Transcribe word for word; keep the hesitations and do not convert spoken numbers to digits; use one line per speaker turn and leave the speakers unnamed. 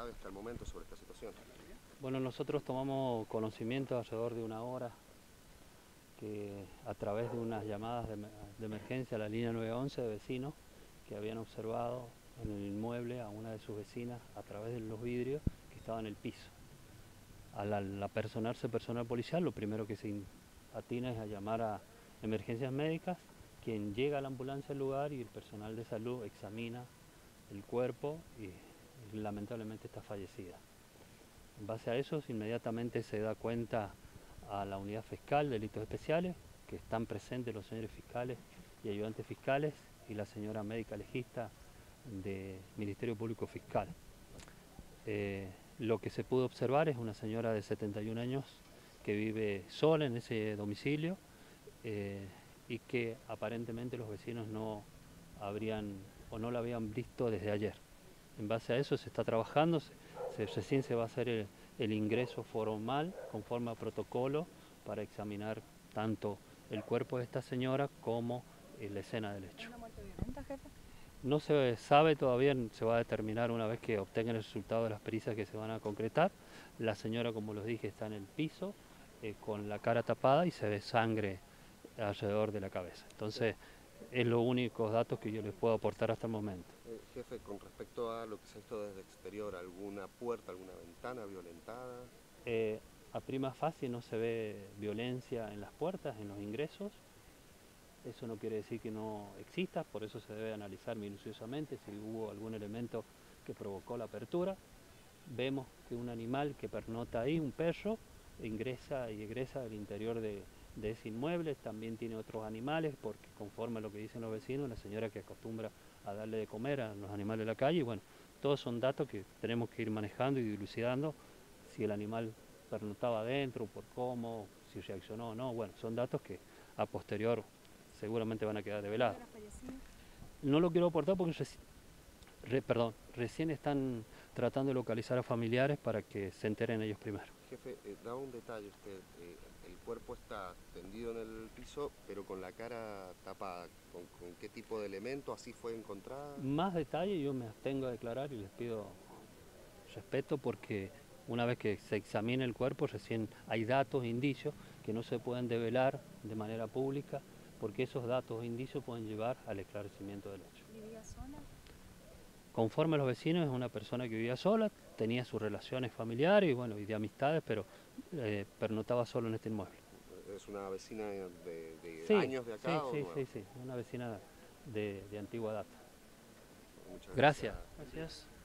sabe hasta el momento sobre esta situación?
Bueno, nosotros tomamos conocimiento alrededor de una hora que a través de unas llamadas de, de emergencia a la línea nueve once de vecinos que habían observado en el inmueble a una de sus vecinas a través de los vidrios que estaba en el piso. Al, al apersonarse personal policial, lo primero que se atina es a llamar a emergencias médicas, quien llega a la ambulancia al lugar y el personal de salud examina el cuerpo y, y lamentablemente está fallecida. En base a eso, inmediatamente se da cuenta a la unidad fiscal de delitos especiales, que están presentes los señores fiscales y ayudantes fiscales y la señora médica legista del Ministerio Público Fiscal. Eh, lo que se pudo observar es una señora de setenta y un años que vive sola en ese domicilio eh, y que aparentemente los vecinos no habrían o no la habían visto desde ayer. En base a eso se está trabajando, se, se, recién se va a hacer el, el ingreso formal conforme a protocolo para examinar tanto el cuerpo de esta señora como eh, la escena del hecho.
¿Es una muerte violenta, jefe?
No se sabe todavía, se va a determinar una vez que obtengan el resultado de las pericias que se van a concretar. La señora, como les dije, está en el piso eh, con la cara tapada y se ve sangre alrededor de la cabeza. Entonces, es los únicos datos que yo les puedo aportar hasta el momento.
Eh, jefe, con respecto a lo que se ha visto desde exterior, ¿alguna puerta, alguna ventana violentada?
Eh, a prima facie no se ve violencia en las puertas, en los ingresos. Eso no quiere decir que no exista, por eso se debe analizar minuciosamente si hubo algún elemento que provocó la apertura. Vemos que un animal que pernota ahí, un perro, ingresa y egresa del interior de, de ese inmueble. También tiene otros animales, porque conforme a lo que dicen los vecinos, la señora que acostumbra a darle de comer a los animales de la calle, y bueno, todos son datos que tenemos que ir manejando y dilucidando si el animal pernotaba adentro, por cómo, si reaccionó o no. Bueno, son datos que a posterior seguramente van a quedar develados. No lo quiero aportar porque reci re, perdón, recién están tratando de localizar a familiares para que se enteren ellos primero.
Jefe, eh, daba un detalle usted, eh, el cuerpo está tendido en el piso, pero con la cara tapada. ¿Con, con qué tipo de elemento así fue encontrada?
Más detalle yo me abstengo a declarar y les pido respeto porque una vez que se examine el cuerpo recién hay datos, indicios que no se pueden develar de manera pública porque esos datos e indicios pueden llevar al esclarecimiento del hecho.
¿Vivía sola?
Conforme a los vecinos, es una persona que vivía sola, tenía sus relaciones familiares y, bueno, y de amistades, pero eh, pernotaba solo en este inmueble.
¿Es una vecina de, de
Sí,
años de acá
sí,
o
sí,
nueva?
sí, sí, una vecina de, de antigua data.
Muchas
Gracias.
gracias.
Gracias.